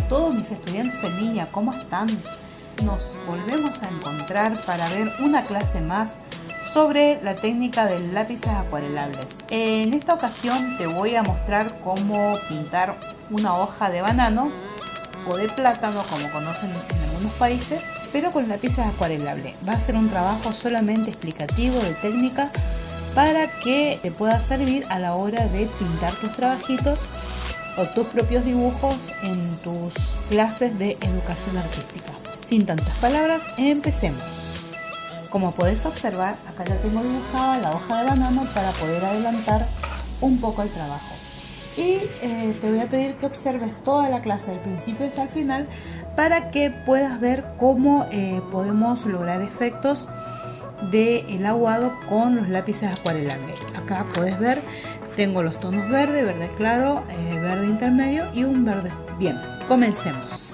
todos mis estudiantes en línea, ¿cómo están? Nos volvemos a encontrar para ver una clase más sobre la técnica de lápices acuarelables. En esta ocasión te voy a mostrar cómo pintar una hoja de banano o de plátano, como conocen en algunos países, pero con lápices acuarelables. Va a ser un trabajo solamente explicativo de técnica para que te pueda servir a la hora de pintar tus trabajitos o tus propios dibujos en tus clases de educación artística. Sin tantas palabras, empecemos. Como podés observar, acá ya tengo dibujada la hoja de banano para poder adelantar un poco el trabajo. Y te voy a pedir que observes toda la clase del principio hasta el final para que puedas ver cómo podemos lograr efectos del aguado con los lápices acuarelables. Acá puedes ver, tengo los tonos verde, verde claro, verde intermedio y un verde. Bien, comencemos.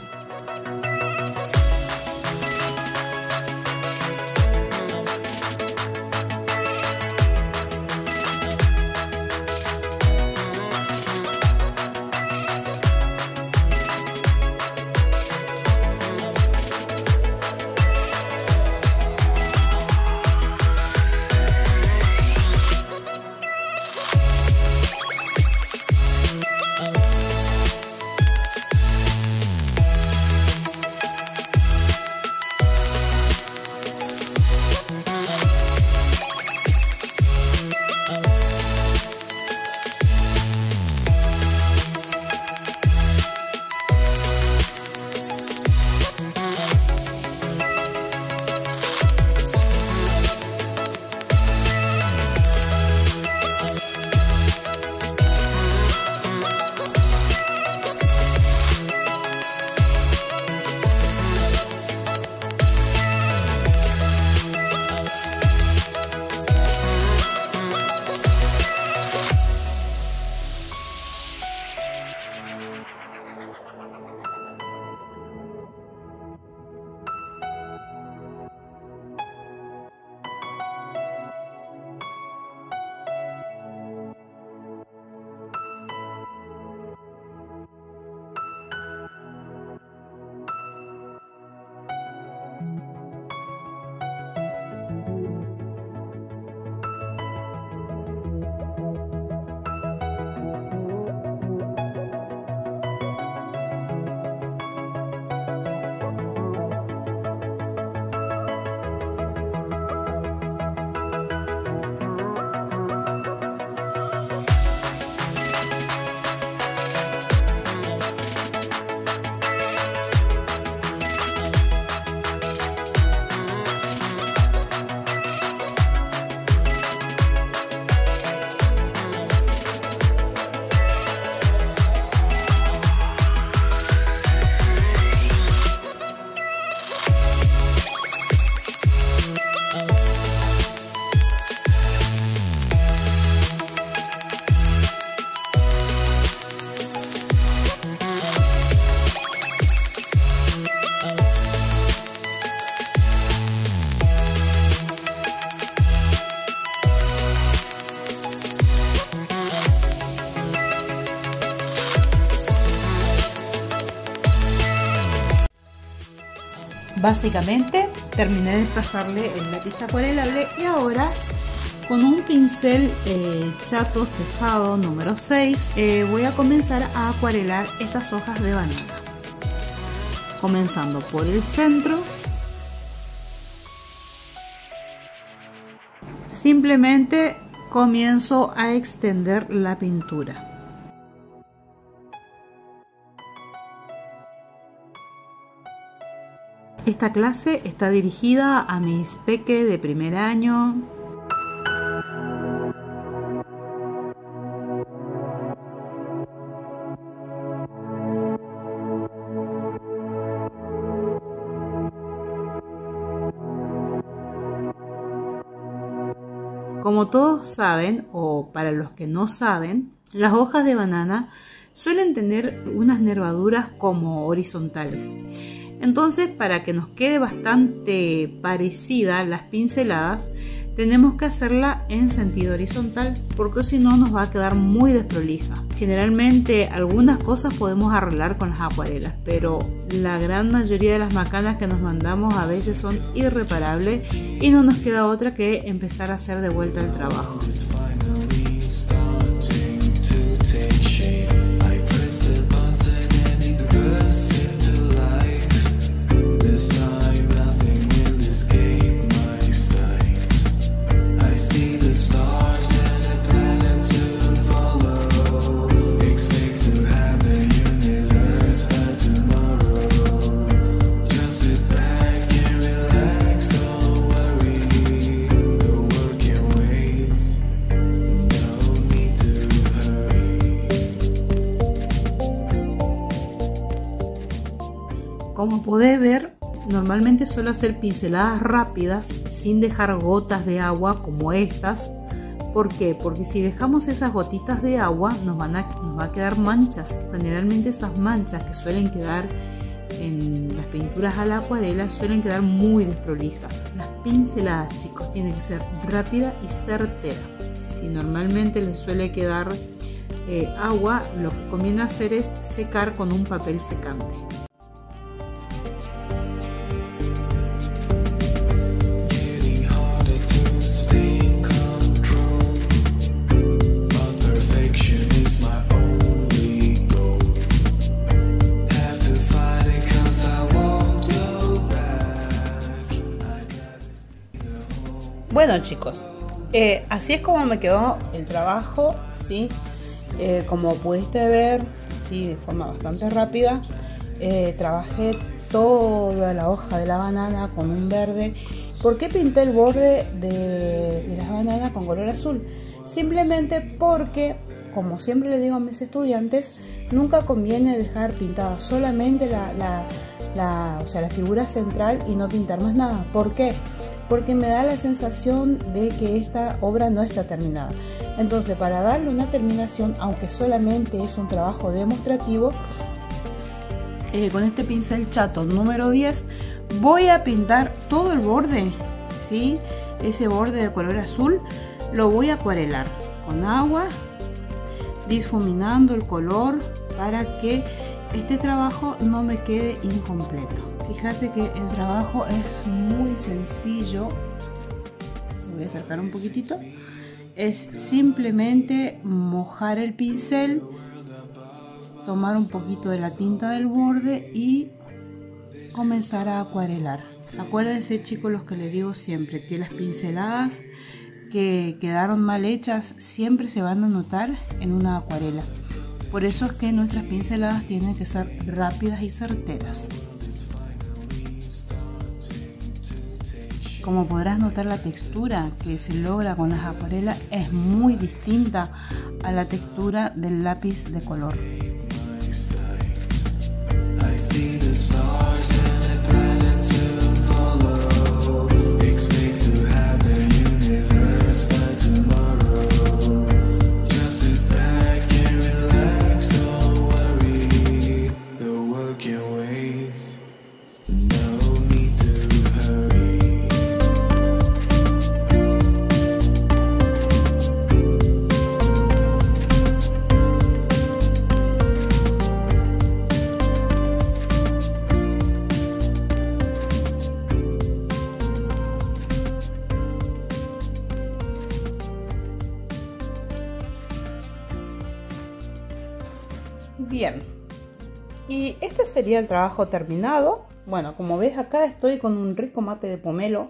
Básicamente terminé de pasarle el lápiz acuarelable y ahora con un pincel chato cejado número 6 voy a comenzar a acuarelar estas hojas de banana, comenzando por el centro. Simplemente comienzo a extender la pintura. Esta clase está dirigida a mis peques de primer año. Como todos saben, o para los que no saben, las hojas de banana suelen tener unas nervaduras como horizontales. Entonces, para que nos quede bastante parecida las pinceladas, tenemos que hacerla en sentido horizontal porque si no nos va a quedar muy desprolija. Generalmente algunas cosas podemos arreglar con las acuarelas, pero la gran mayoría de las macanas que nos mandamos a veces son irreparables y no nos queda otra que empezar a hacer de vuelta el trabajo. Como podés ver, normalmente suelo hacer pinceladas rápidas sin dejar gotas de agua como estas. ¿Por qué? Porque si dejamos esas gotitas de agua nos va a quedar manchas. Generalmente esas manchas que suelen quedar en las pinturas a la acuarela suelen quedar muy desprolijas. Las pinceladas, chicos, tienen que ser rápida y certera. Si normalmente les suele quedar agua, lo que conviene hacer es secar con un papel secante. Bueno, chicos, así es como me quedó el trabajo, ¿sí? Como pudiste ver, ¿sí? De forma bastante rápida, trabajé toda la hoja de la banana con un verde. ¿Por qué pinté el borde de las bananas con color azul? Simplemente porque, como siempre le digo a mis estudiantes, nunca conviene dejar pintada solamente la figura central y no pintar más nada. ¿Por qué? Porque me da la sensación de que esta obra no está terminada. Entonces, para darle una terminación, aunque solamente es un trabajo demostrativo, con este pincel chato número 10 voy a pintar todo el borde, ¿sí? Ese borde de color azul lo voy a acuarelar con agua, difuminando el color para que este trabajo no me quede incompleto. Fíjate que el trabajo es muy sencillo. Lo voy a acercar un poquitito. Es simplemente mojar el pincel, tomar un poquito de la tinta del borde y comenzar a acuarelar. Acuérdense, chicos, los que les digo siempre, que las pinceladas que quedaron mal hechas siempre se van a notar en una acuarela. Por eso es que nuestras pinceladas tienen que ser rápidas y certeras. Como podrás notar, la textura que se logra con las acuarelas es muy distinta a la textura del lápiz de color. Bien, y este sería el trabajo terminado. Bueno, como ves, acá estoy con un rico mate de pomelo.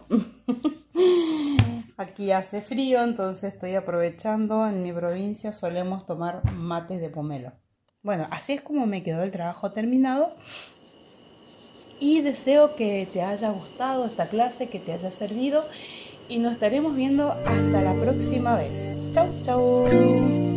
Aquí hace frío, entonces estoy aprovechando. En mi provincia solemos tomar mates de pomelo. Bueno, así es como me quedó el trabajo terminado. Y deseo que te haya gustado esta clase, que te haya servido. Y nos estaremos viendo hasta la próxima vez. Chau, chau.